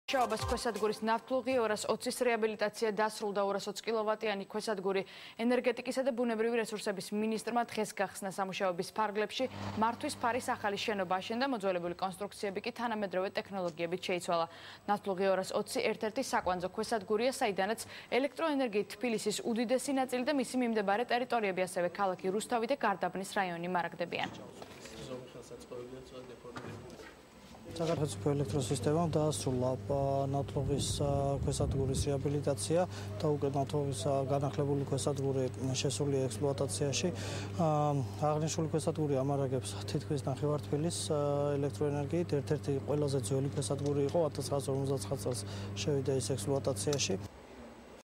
შაობას ქვესადგურის ნავთლუღი 220-ის რეაბილიტაცია დასრულდა 220 კილოვატიანი ქვესადგური ენერგეტიკისა და ბუნებრივი რესურსების მინისტრმა დღეს გახსნა სამუშაოების ფარგლებში მართვის ფარის ახალი შენობა აშენდა მოძველებული კონსტრუქციები კი თანამედროვე ტექნოლოგიებით შეიცვალა. ნავთლუღი 220 ერთ-ერთი საკვანძო ქვესადგურია, საიდანაც ელექტროენერგიით თბილისის უდიდესი ნაწილი და მისი მიმდებარე ტერიტორიები ასევე ქალაქი რუსთავი და გარდაბნის რაიონი მარაგდებიან. საქართველოს ელექტროსისტემამ დაასრულა ნავთლუღის ქვესადგურის რეაბილიტაცია და უკვე ნავთლუღის განახლებული ქვესადგური შესულია ექსპლუატაციაში. აღნიშნული ქვესადგური ამარაგებს თითქმის ნახევართბილის ელექტროენერგიით. ერთ-ერთი ყველაზე ძველი ქვესადგური იყო 1959 წელს შევიდა ის ექსპლუატაციაში.